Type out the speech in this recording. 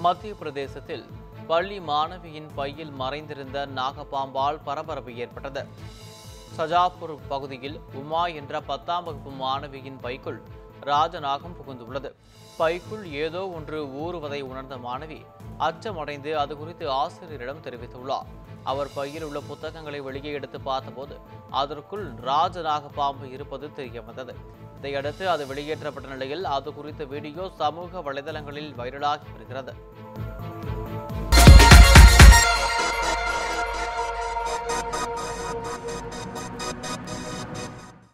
மத்திய பிரதேசத்தில் பள்ளி மாணவியின் பையில் மறைந்திருந்த நாகப்பாம்பால் பரபரப்பு ஏற்பட்டது. சஜாப்பூர் பகுதியில் உமா என்ற 10ஆம் வகுப்பு மாணவியின் பைக்குள் ராஜநாகம் புகுந்துள்ளது. பைக்குள் ஏதோ ஒன்று ஊறுவதை உணர்ந்த மாணவி அச்சமடைந்து அது குறித்து ஆசிரியரிடம் தெரிவித்துள்ளார். அவர் பையில் உள்ள புத்தகங்களை வெளியே எடுத்து பார்த்தபோது அதற்குள் ராஜநாக பாம்பு இருப்பது தெரியவந்தது. இதையடுத்து அது வெளியேற்றப்பட்ட நிலையில் அது குறித்த வீடியோ சமூக வலைதளங்களில் வைரலாகி வருகிறது.